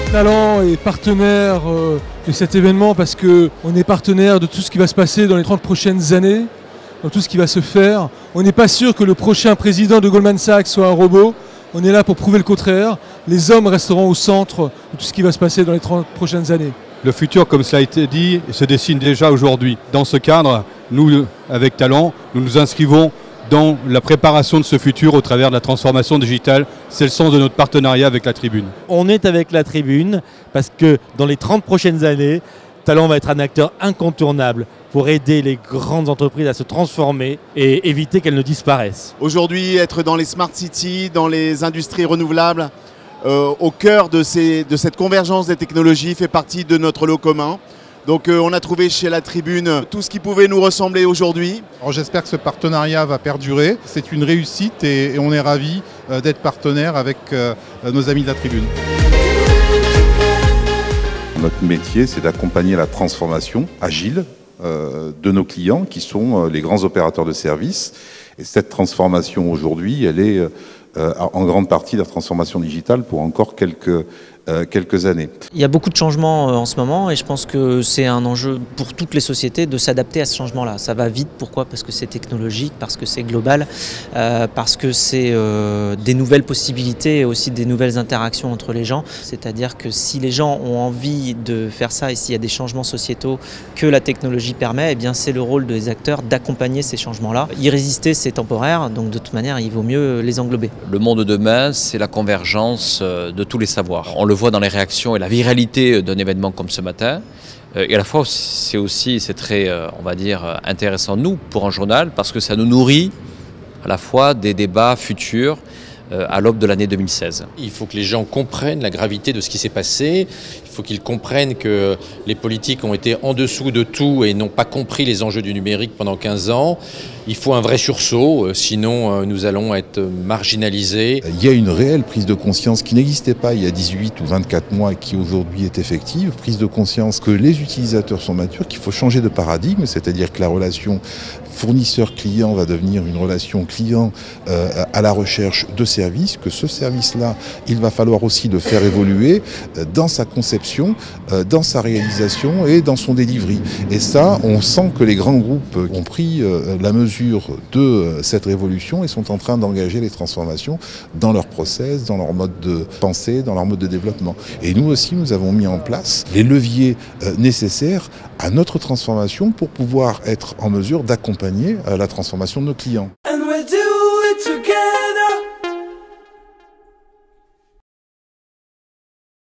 Talent est partenaire de cet événement parce qu'on est partenaire de tout ce qui va se passer dans les 30 prochaines années, dans tout ce qui va se faire. On n'est pas sûr que le prochain président de Goldman Sachs soit un robot. On est là pour prouver le contraire. Les hommes resteront au centre de tout ce qui va se passer dans les 30 prochaines années. Le futur, comme cela a été dit, se dessine déjà aujourd'hui. Dans ce cadre, nous, avec Talent, nous nous inscrivons dans la préparation de ce futur au travers de la transformation digitale. C'est le sens de notre partenariat avec la Tribune. On est avec la Tribune parce que dans les 30 prochaines années, Talent va être un acteur incontournable pour aider les grandes entreprises à se transformer et éviter qu'elles ne disparaissent. Aujourd'hui, être dans les smart cities, dans les industries renouvelables, au cœur de cette convergence des technologies fait partie de notre lot commun. Donc on a trouvé chez la Tribune tout ce qui pouvait nous ressembler aujourd'hui. J'espère que ce partenariat va perdurer. C'est une réussite et on est ravis d'être partenaire avec nos amis de la Tribune. Notre métier, c'est d'accompagner la transformation agile de nos clients qui sont les grands opérateurs de services. Et cette transformation aujourd'hui, elle est en grande partie la transformation digitale pour encore quelques années. Il y a beaucoup de changements en ce moment et je pense que c'est un enjeu pour toutes les sociétés de s'adapter à ce changement-là. Ça va vite, pourquoi? Parce que c'est technologique, parce que c'est global, parce que c'est des nouvelles possibilités et aussi des nouvelles interactions entre les gens. C'est-à-dire que si les gens ont envie de faire ça et s'il y a des changements sociétaux que la technologie permet, eh bien c'est le rôle des acteurs d'accompagner ces changements-là. Y résister, c'est temporaire, donc de toute manière, il vaut mieux les englober. Le monde de demain, c'est la convergence de tous les savoirs. On le voit dans les réactions et la viralité d'un événement comme ce matin. Et à la fois, c'est très, on va dire, intéressant, nous, pour un journal, parce que ça nous nourrit à la fois des débats futurs à l'aube de l'année 2016. Il faut que les gens comprennent la gravité de ce qui s'est passé. Il faut qu'ils comprennent que les politiques ont été en dessous de tout et n'ont pas compris les enjeux du numérique pendant 15 ans. Il faut un vrai sursaut, sinon nous allons être marginalisés. Il y a une réelle prise de conscience qui n'existait pas il y a 18 ou 24 mois et qui aujourd'hui est effective. Prise de conscience que les utilisateurs sont matures, qu'il faut changer de paradigme, c'est-à-dire que la relation fournisseur-client va devenir une relation client à la recherche de services, que ce service-là, il va falloir aussi le faire évoluer dans sa conception, dans sa réalisation et dans son delivery. Et ça, on sent que les grands groupes ont pris la mesure de cette révolution et sont en train d'engager les transformations dans leur process, dans leur mode de pensée, dans leur mode de développement. Et nous aussi, nous avons mis en place les leviers nécessaires à notre transformation pour pouvoir être en mesure d'accompagner la transformation de nos clients.